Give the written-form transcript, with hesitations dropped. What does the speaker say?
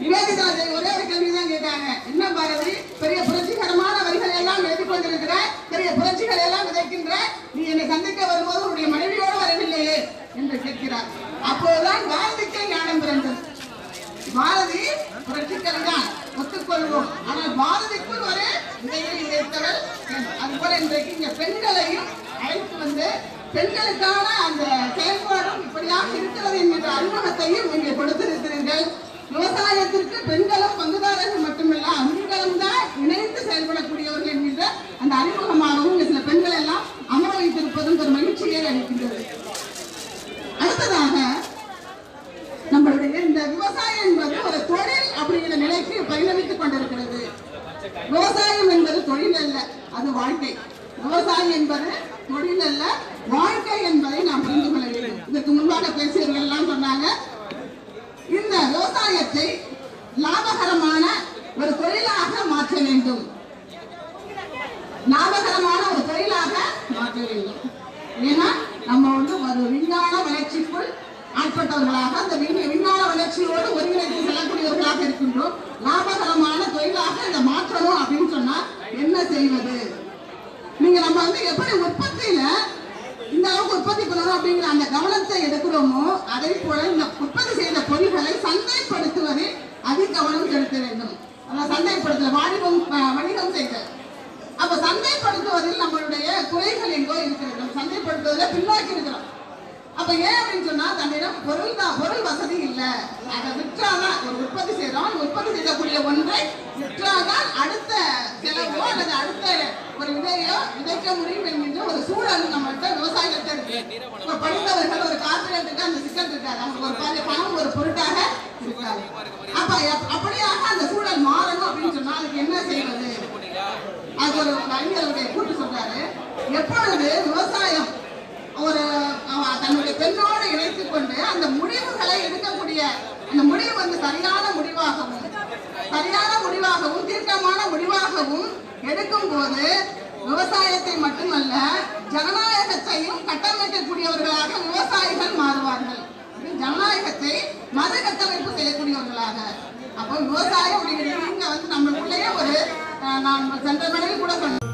நிவேதிதா ஒரே ஒரு கேள்விதான் கேட்டாங்க. என்ன பாரதி, பெரிய புரட்சிகரமான வரிகளை எல்லாம் எழுதி கொண்டிருக்கிற, பெரிய புரட்சிகளை எல்லாம் விதைக்கின்ற, நீ என்னை சந்திக்க வரும்போது உன்னுடைய மனைவியோடு வரவில்லையே என்று கேட்கிறார். அப்போதுதான் பாரதிக்கு ஞானம் பிறந்தது. பாரதி புரட்சிகள் தான் ஒத்துக்கொள்வோம், ஆனால் பாரதிக்குள் ஒரு விதையை விதைத்தவர். அதுபோல இன்றைக்கு இங்க பெண்களையும் அழைத்து வந்து பெண்களுக்கான அந்த செயல்பாடும் இப்படியாக இருக்கிறது என்கிற அறிமுகத்தையும் இங்கே கொடுத்திருக்கிறீர்கள். விவசாயத்திற்கு பெண்களும் பங்குதாரர்கள் மட்டுமல்ல, ஆண்களும் தான் இணைந்து செயல்படக்கூடியவர்கள் என்கின்ற அந்த அறிமுகமாகவும் சில பெண்கள் எல்லாம் அமர வைத்திருப்பதும் ஒரு மகிழ்ச்சியை அளிக்கின்றது. அடுத்ததாக நம்மளுடைய இந்த விவசாயம் என்பது ஒரு தொழில் அப்படிங்கிற நிலைக்கு பரிணமித்துக் கொண்டிருக்கிறது. விவசாயம் என்பது தொழில் அல்ல, அது வாழ்க்கை. விவசாயம் என்பது தொழில் அல்ல, வாழ்க்கை என்பதை நாம் புரிந்து கொள்ள வேண்டும். இதற்கு முன்பாக பேசியவர்கள் எல்லாம் சொன்னாங்க, இந்த விவசாயத்தை லாபகரமான ஒரு தொழிலாக மாற்ற வேண்டும், லாபகரமான ஒரு தொழிலாக மாற்ற வேண்டும். ஏன்னா நம்ம ஒரு விஞ்ஞான வளர்ச்சிக்குள் ஆட்பட்டவர்களாக, அந்த விஞ்ஞான வளர்ச்சியோடு ஒருங்கிணைத்து செல்லக்கூடியவர்களாக இருக்கின்றோம். லாபகரமான தொழிலாக இதை மாற்றணும் அப்படின்னு சொன்னா என்ன செய்வது? நீங்க நம்ம எப்படி உற்பத்தியில இந்த அளவுக்கு உற்பத்தி பண்ணணும் அப்படிங்கிற அந்த கவனத்தை எடுக்கிறோமோ, அதே போல இந்த உற்பத்தி செய்த பொருட்களை சந்தைப்படுத்துவதில் அதிக கவனம் செலுத்த வேண்டும். அதான் சந்தைப்படுத்தல, வணிகம் செய்த. அப்ப சந்தைப்படுத்துவதில் நம்மளுடைய குறைகள் எங்கோ இருக்கிறது. சந்தைப்படுத்துவதில் பின்னோக்கி இருக்கிறோம். அப்ப ஏன் அப்படின்னு சொன்னா, தன்னிடம் பொருள் வசதி இல்லை. அதை விற்றாதான், ஒரு உற்பத்தி செய்யறோம், உற்பத்தி செய்யக்கூடிய ஒன்றை விற்றாதான் அடுத்த செலவோ அல்லது அடுத்த ஒரு விதையோ விதைக்க முடியும் என்கின்ற ஒரு சூழல் நம்மகிட்ட விவசாயத்தை இருக்கு. இப்ப படித்தவர்கள் ஒரு கார்பரேட்டுக்கு அந்த சிக்கல் இருக்காது, அவங்களுக்கு ஒரு பணம் ஒரு பொருட்டாக இருக்காது. அப்ப அப்படியாக அந்த சூழல் மாறணும் அப்படின்னு சொன்னா அதுக்கு என்ன செய்வது? அது ஒரு அறிஞருடைய கூட்டு சொல்றாரு, எப்பொழுது விவசாயம் ஒரு தன்னுடைய பெண்ணோடு இணைத்துக் கொண்டு அந்த முடிவுகளை எடுக்கக்கூடிய அந்த முடிவு சரியான முடிவாகவும் தீர்க்கமான முடிவாகவும் எடுக்கும் போது விவசாயத்தை மட்டுமல்ல ஜனநாயகத்தையும் கட்டமைக்கக்கூடியவர்களாக விவசாயிகள் மாறுவார்கள். ஜனநாயகத்தை மறு கட்டமைப்பு செய்யக்கூடியவர்களாக. அப்போ விவசாயம் அப்படிங்கிறது நம்மளுக்குள்ளேயே ஒரு, நான் சென்ற மேடையில் கூட சொன்னேன்,